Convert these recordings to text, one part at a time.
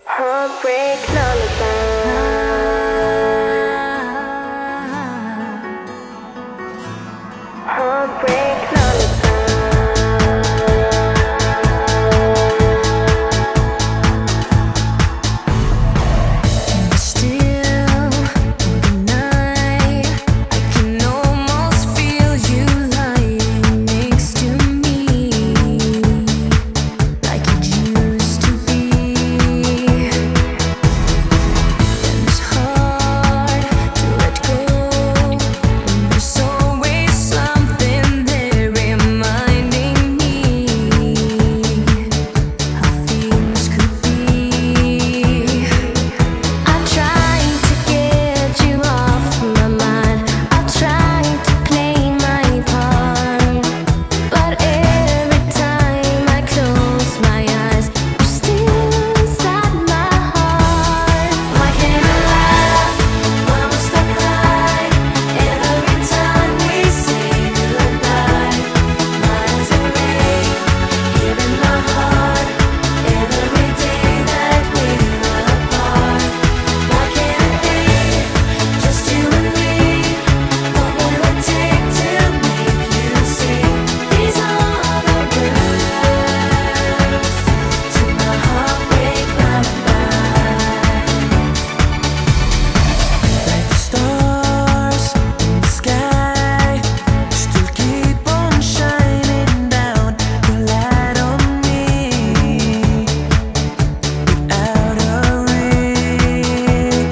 Heartbreak lullaby. Heartbreak lullaby. Still in the night, I can almost feel you lying next to me, like it used to be. And it's hard to let go when there's always something there reminding me how things could be. I've tried to get you off my mind. I've tried to play my part, but every time I close my eyes, you're still inside my heart. Why can't I laugh? Why must I cry every time we say goodbye? Why does it rain here in my heart every day that we're apart? Why can't it be just you and me? What will it take to make you see? These are the words to my heartbreak lullaby. Like the stars in the sky, still keep on shining down your light on me, out of reach.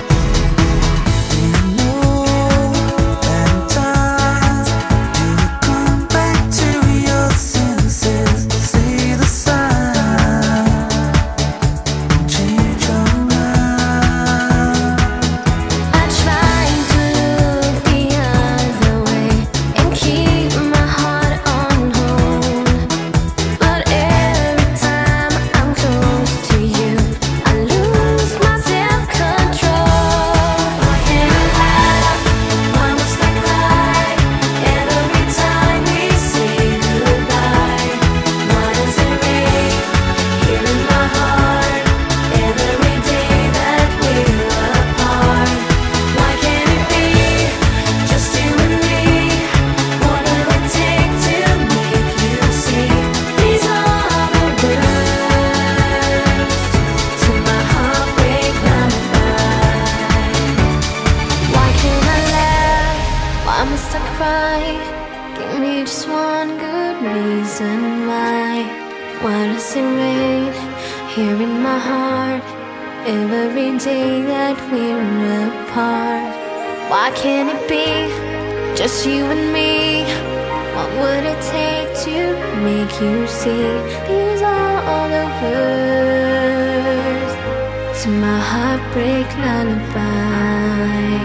You know that in time you will come back to your senses, see the sign, and change your mind. I try to look the other way and keep my heart on hold, but every time I'm close to you, I lose my self-control. Why can't I laugh? Why must I cry every time we say goodbye? Why does it rain here in my heart every day that we're apart? Why can't it be just you and me? What will it take to make you see? These are the words to my heartbreak lullaby. Why can't I laugh? Why must I cry? Give me just one good reason why. Why does it rain here in my heart every day that we're apart? Why can't it be just you and me? What would it take to make you see? These are all the words to my heartbreak lullaby.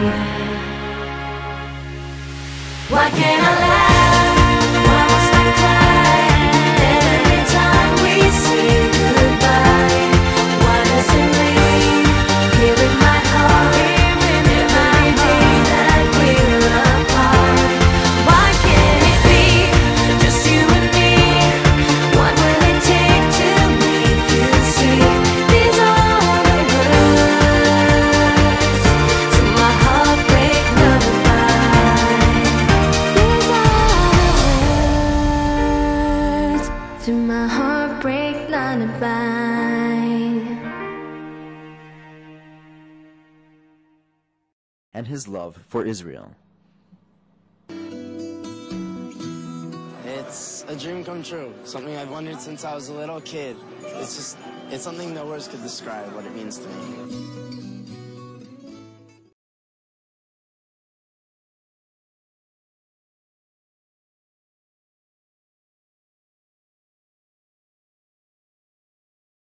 Why can't I laugh? Why must I cry every time we say goodbye? Why does it rain here in my heart every day that we're apart? Why can't it be just you and me? What will it take to make you see? These are the words to my heartbreak lullaby. These are the words to my heartbreak lullaby. And his love for Israel. It's a dream come true, something I've wondered since I was a little kid. It's something no words could describe what it means to me.